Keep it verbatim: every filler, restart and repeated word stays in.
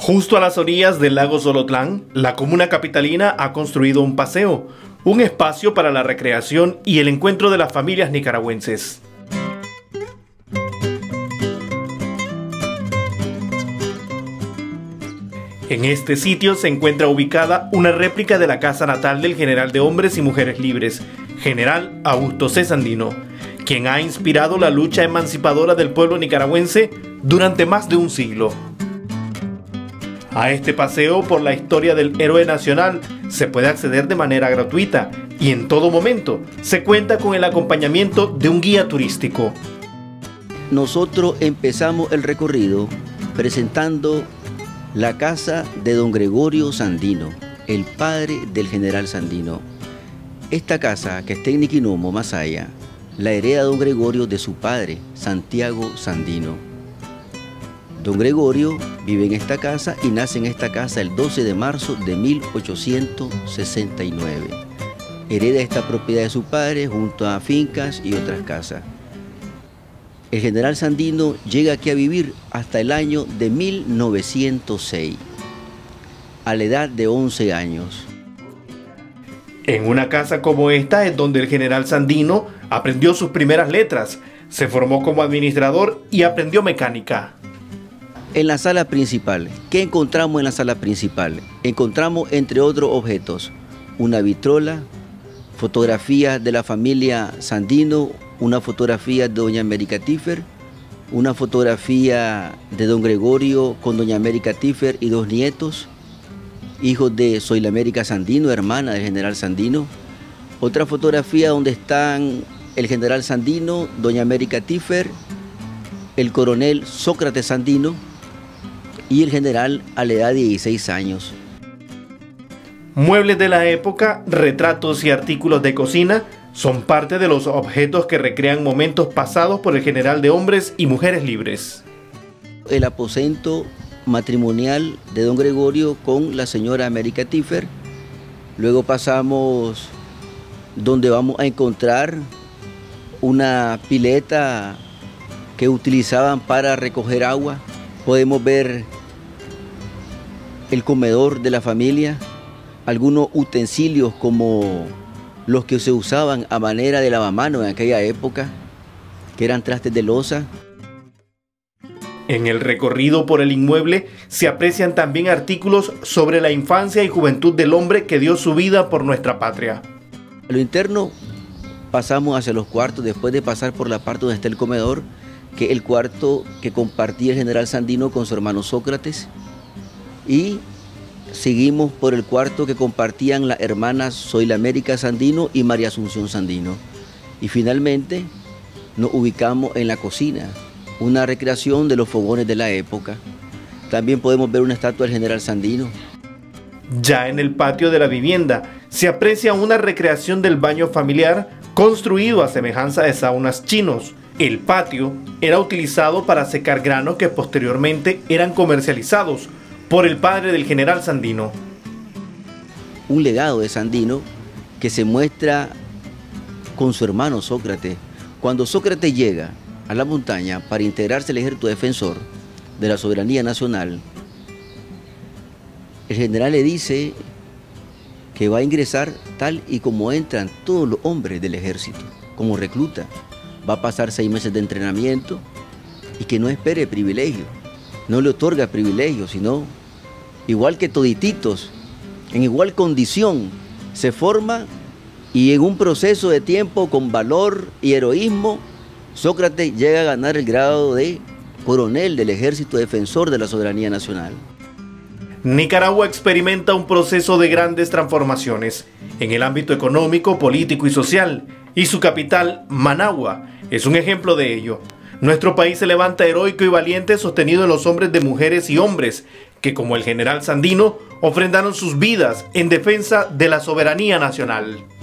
Justo a las orillas del lago Solotlán, la comuna capitalina ha construido un paseo, un espacio para la recreación y el encuentro de las familias nicaragüenses. En este sitio se encuentra ubicada una réplica de la casa natal del general de hombres y mujeres libres, general Augusto C. Sandino, quien ha inspirado la lucha emancipadora del pueblo nicaragüense durante más de un siglo. A este paseo por la historia del héroe nacional se puede acceder de manera gratuita y en todo momento se cuenta con el acompañamiento de un guía turístico. Nosotros empezamos el recorrido presentando la casa de don Gregorio Sandino, el padre del general Sandino. Esta casa, que está en Niquinomo, Masaya, la hereda don Gregorio de su padre, Santiago Sandino. Don Gregorio vive en esta casa y nace en esta casa el doce de marzo de mil ochocientos sesenta y nueve. Hereda esta propiedad de su padre junto a fincas y otras casas. El general Sandino llega aquí a vivir hasta el año de mil novecientos seis, a la edad de once años. En una casa como esta es donde el general Sandino aprendió sus primeras letras, se formó como administrador y aprendió mecánica. En la sala principal, ¿qué encontramos en la sala principal? Encontramos, entre otros objetos, una vitrola, fotografías de la familia Sandino, una fotografía de doña América Tiffer, una fotografía de don Gregorio con doña América Tiffer y dos nietos, hijos de Zoila América Sandino, hermana del general Sandino. Otra fotografía donde están el general Sandino, doña América Tiffer, el coronel Sócrates Sandino y el general a la edad de dieciséis años. Muebles de la época, retratos y artículos de cocina son parte de los objetos que recrean momentos pasados por el general de hombres y mujeres libres. El aposento matrimonial de don Gregorio con la señora América Tiffer. Luego pasamos donde vamos a encontrar una pileta que utilizaban para recoger agua. Podemos ver el comedor de la familia, algunos utensilios como los que se usaban a manera de lavamanos en aquella época, que eran trastes de loza. En el recorrido por el inmueble se aprecian también artículos sobre la infancia y juventud del hombre que dio su vida por nuestra patria. A lo interno pasamos hacia los cuartos, después de pasar por la parte donde está el comedor, que es el cuarto que compartía el general Sandino con su hermano Sócrates, y seguimos por el cuarto que compartían las hermanas Zoila América Sandino y María Asunción Sandino. Y finalmente nos ubicamos en la cocina, una recreación de los fogones de la época. También podemos ver una estatua del general Sandino. Ya en el patio de la vivienda se aprecia una recreación del baño familiar construido a semejanza de saunas chinos. El patio era utilizado para secar granos que posteriormente eran comercializados por el padre del general Sandino. Un legado de Sandino que se muestra con su hermano Sócrates. Cuando Sócrates llega a la montaña para integrarse al ejército defensor de la soberanía nacional, el general le dice que va a ingresar tal y como entran todos los hombres del ejército, como recluta. Va a pasar seis meses de entrenamiento y que no espere privilegio, no le otorga privilegio, sino igual que todititos, en igual condición, se forma y en un proceso de tiempo con valor y heroísmo, Sócrates llega a ganar el grado de coronel del Ejército Defensor de la Soberanía Nacional. Nicaragua experimenta un proceso de grandes transformaciones en el ámbito económico, político y social, y su capital, Managua, es un ejemplo de ello. Nuestro país se levanta heroico y valiente, sostenido en los hombres de mujeres y hombres que, como el general Sandino, ofrendaron sus vidas en defensa de la soberanía nacional.